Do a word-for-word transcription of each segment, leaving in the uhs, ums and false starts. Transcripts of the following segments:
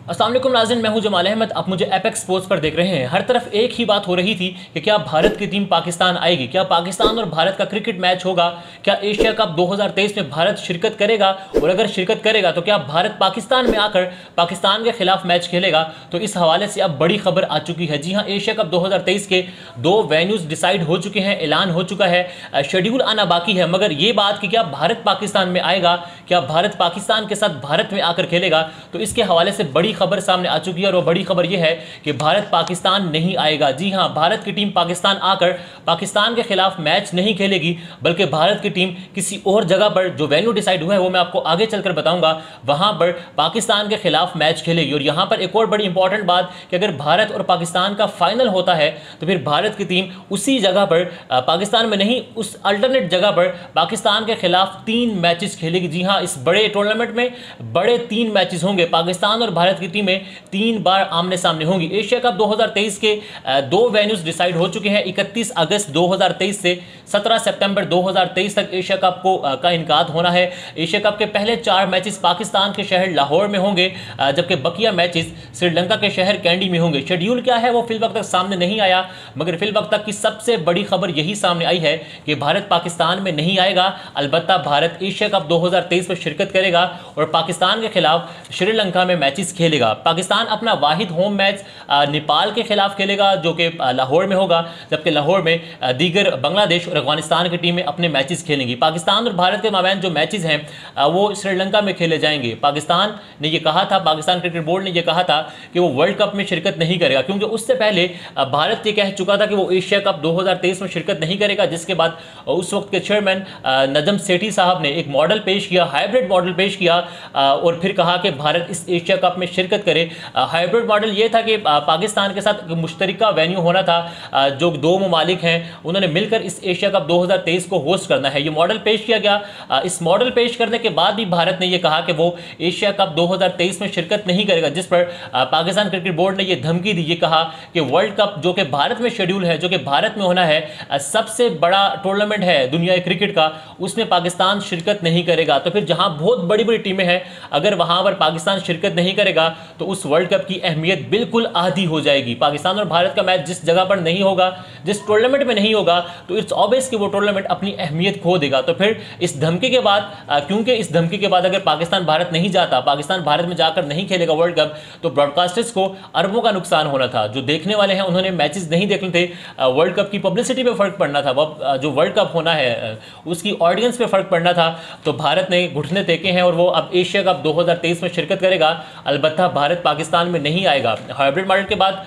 अस्सलाम वालेकुम नाज़रीन, मैं हूं जमाल अहमद। आप मुझे एपेक्स स्पोर्ट्स पर देख रहे हैं। हर तरफ एक ही बात हो रही थी कि क्या भारत की टीम पाकिस्तान आएगी, क्या पाकिस्तान और भारत का क्रिकेट मैच होगा, क्या एशिया कप दो हज़ार तेईस में भारत शिरकत करेगा, और अगर शिरकत करेगा तो क्या भारत पाकिस्तान में आकर पाकिस्तान के खिलाफ मैच खेलेगा। तो इस हवाले से अब बड़ी खबर आ चुकी है। जी हाँ, एशिया कप दो हज़ार तेईस के दो वेन्यूज डिसाइड हो चुके हैं, ऐलान हो चुका है, शेड्यूल आना बाकी है। मगर ये बात कि क्या भारत पाकिस्तान में आएगा, क्या भारत पाकिस्तान के साथ भारत में आकर खेलेगा, तो इसके हवाले से बड़ी खबर सामने आ चुकी है। और वो बड़ी खबर यह है कि भारत पाकिस्तान नहीं आएगा। जी हां, भारत की टीम पाकिस्तान आकर पाकिस्तान के खिलाफ मैच नहीं खेलेगी, बल्कि भारत की टीम किसी और जगह पर, जो वेन्यू डिसाइड हुआ है वो मैं आपको आगे चलकर बताऊंगा, वहां पर पाकिस्तान के खिलाफ मैच खेलेगी। और यहां पर एक और बड़ी इंपॉर्टेंट बात कि अगर भारत और पाकिस्तान का फाइनल होता है तो फिर भारत की टीम उसी जगह पर, पाकिस्तान में नहीं, उस अल्टरनेट जगह पर पाकिस्तान के खिलाफ तीन मैचेस खेलेगी। जी हां, इस बड़े टूर्नामेंट में बड़े तीन मैचेस होंगे। पाकिस्तान और भारत की टीमें तीन बार आमने सामने होंगी। एशिया कप दो हज़ार तेईस के दो वेन्यूज डिसाइड हो चुके हैं। इकतीस अगस्त दो हज़ार तेईस से सत्रह सितंबर दो हज़ार तेईस तक एशिया कप को का इनकाद होना है। एशिया कप के पहले चार मैचेस पाकिस्तान के शहर लाहौर में होंगे, जबकि बकिया मैचेस श्रीलंका के शहर कैंडी में होंगे। शेड्यूल क्या है वो फिल वक्त तक सामने नहीं आया, मगर फिल वक्त तक की सबसे बड़ी खबर यही सामने आई है कि भारत पाकिस्तान में नहीं आएगा। अलबत्ता भारत एशिया कप दो हज़ार तेईस में शिरकत करेगा और पाकिस्तान के खिलाफ श्रीलंका में मैचेस खेलेगा। पाकिस्तान अपना वाहिद होम मैच नेपाल के खिलाफ खेलेगा, जो कि लाहौर में होगा, जबकि लाहौर में दीगर बांग्लादेश और अफगानिस्तान की टीमें अपने मैचेस खेलेंगी। पाकिस्तान और भारत के माबैन जो मैचेस हैं वो श्रीलंका में खेले जाएंगे। पाकिस्तान ने यह कहा था, पाकिस्तान क्रिकेट बोर्ड ने यह कहा था कि वो वर्ल्ड कप में शिरकत नहीं करेगा, क्योंकि उससे पहले भारत ये कह चुका था कि वो एशिया कप दो हज़ार तेईस में शिरकत नहीं करेगा। जिसके बाद उस वक्त के चेयरमैन नजम सेठी साहब ने एक मॉडल पेश किया, हाइब्रिड मॉडल पेश किया, और फिर कहा कि भारत इस एशिया कप में शिरकत करे। हाइब्रिड मॉडल ये था कि पाकिस्तान के साथ मुश्तरका वेन्यू होना था, जो दो ममालिक हैं उन्होंने मिलकर इस एशिया कप दो हज़ार तेईस को होस्ट करना है। ये मॉडल पेश किया गया। इस मॉडल पेश करने के बाद भी भारत ने यह कहा कि वो एशिया कप दो हज़ार तेईस में शिरकत नहीं करेगा, जिस पर पाकिस्तान क्रिकेट बोर्ड ने यह धमकी दी, ये कहा कि वर्ल्ड कप जो कि भारत में शेड्यूल है, जो कि भारत में होना है, सबसे बड़ा टूर्नामेंट है दुनिया क्रिकेट का, उसमें पाकिस्तान शिरकत नहीं करेगा। तो फिर जहां बहुत बड़ी बड़ी टीमें हैं, अगर वहां पर पाकिस्तान शिरकत नहीं करेगा तो उस वर्ल्ड कप की अहमियत बिल्कुल आधी हो जाएगी। पाकिस्तान और भारत का मैच जिस जगह पर नहीं होगा, जिस टूर्नामेंट में नहीं होगा, तो इट्स ऑब्वियस कि वो टूर्नामेंट अपनी अहमियत खो देगा। तो फिर इस धमकी के बाद, क्योंकि इस धमकी के बाद अगर पाकिस्तान भारत नहीं जाता, पाकिस्तान भारत में जाकर नहीं खेलेगा वर्ल्ड कप, तो ब्रॉडकास्टर्स को अरबों का नुकसान होना था। जो देखने वाले हैं उन्होंने मैचेस नहीं देखने थे, वर्ल्ड कप की पब्लिसिटी पे फर्क पड़ना था, जो वर्ल्ड कप होना है उसकी ऑडियंस पे फर्क पड़ना था। तो भारत ने घुटने टेके हैं और वो अब एशिया कप दो हज़ार तेईस में शिरकत करेगा। अलबत्ता भारत पाकिस्तान में नहीं आएगा। हाइब्रिड मॉडल के बाद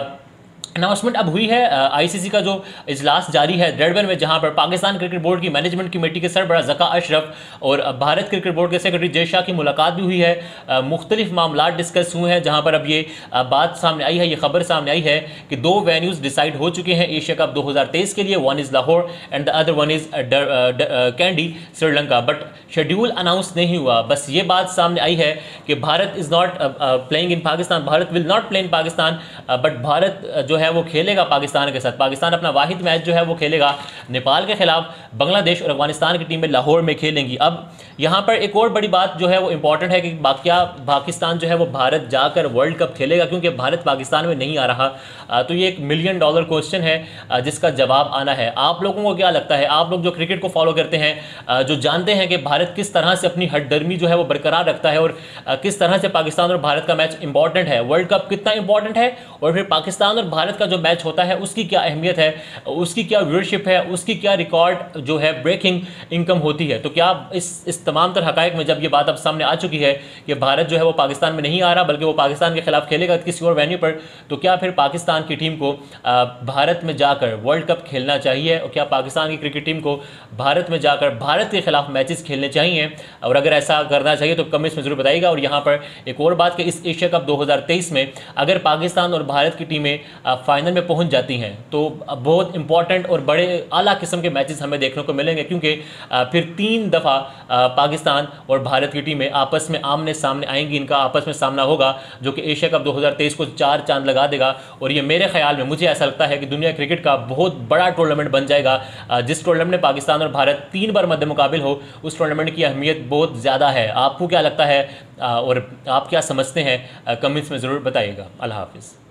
अनाउंसमेंट अब हुई है। आईसीसी का जो इजलास जारी है डरबन में, जहां पर पाकिस्तान क्रिकेट बोर्ड की मैनेजमेंट कमेटी के सरबरा ज़का अशरफ और भारत क्रिकेट बोर्ड के सेक्रेटरी जय शाह की मुलाकात भी हुई है। मुख्तलिफ मामला डिस्कस हुए हैं, जहां पर अब ये बात सामने आई है, ये खबर सामने आई है कि दो वेन्यूज़ डिसाइड हो चुके हैं एशिया कप दो हज़ार तेईस के लिए। One is Lahore and the other one is Kandy Sri Lanka. But schedule announce नहीं हुआ। बस ये बात सामने आई है कि Bharat is not playing in Pakistan, Bharat will not play in Pakistan, but Bharat जो है वो खेलेगा पाकिस्तान के साथ। पाकिस्तान अपना वाहिद मैच जो है वो खेलेगा नेपाल के खिलाफ। बांग्लादेश और अफगानिस्तान की टीमें लाहौर में खेलेंगी। अब यहाँ पर एक और बड़ी बात जो है वो इंपॉर्टेंट है कि क्या पाकिस्तान जो है वो भारत जाकर वर्ल्ड कप खेलेगा, क्योंकि भारत पाकिस्तान में नहीं आ रहा। तो ये एक मिलियन डॉलर क्वेश्चन है जिसका जवाब आना है। आप लोगों को क्या लगता है? आप लोग जो क्रिकेट को फॉलो करते हैं, जो जानते हैं कि भारत किस तरह से अपनी हठधर्मी जो है वो बरकरार रखता है और किस तरह से पाकिस्तान और भारत का मैच इंपॉर्टेंट है, वर्ल्ड कप कितना इंपॉर्टेंट है, और फिर पाकिस्तान और भारत का जो मैच होता है उसकी क्या अहमियत है, उसकी क्या व्यूअरशिप है, उसकी क्या रिकॉर्ड जो है ब्रेकिंग इनकम होती है। तो क्या इस इस तमाम तर हकायक में जब ये बात अब सामने आ चुकी है कि भारत जो है वो पाकिस्तान में नहीं आ रहा, बल्कि वो पाकिस्तान के खिलाफ खेलेगा किसी और वेन्यू पर, तो क्या फिर पाकिस्तान की टीम को भारत में जाकर वर्ल्ड कप खेलना चाहिए, और क्या पाकिस्तान की क्रिकेट टीम को भारत में जाकर भारत के खिलाफ मैचेस खेलने चाहिए? और अगर ऐसा करना चाहिए तो कमेंट्स में जरूर बताइएगा। और यहाँ पर एक और बात कि इस एशिया कप दो हज़ार तेईस में अगर पाकिस्तान और भारत की टीमें फाइनल में पहुंच जाती हैं तो बहुत इंपॉर्टेंट और बड़े आला किस्म के मैचेस हमें देखने को मिलेंगे, क्योंकि फिर तीन दफ़ा पाकिस्तान और भारत की टीमें आपस में आमने सामने आएंगी। इनका आपस में सामना होगा जो कि एशिया कप दो हज़ार तेईस को चार चांद लगा देगा। और ये मेरे ख्याल में, मुझे ऐसा लगता है कि दुनिया क्रिकेट का बहुत बड़ा टूर्नामेंट बन जाएगा। जिस टूर्नामेंट में पाकिस्तान और भारत तीन बार मद्दे मुकाबिल हो, उस टूर्नामेंट की अहमियत बहुत ज़्यादा है। आपको क्या लगता है और आप क्या समझते हैं, कमेंट्स में ज़रूर बताइएगा। अल्लाह हाफिज़।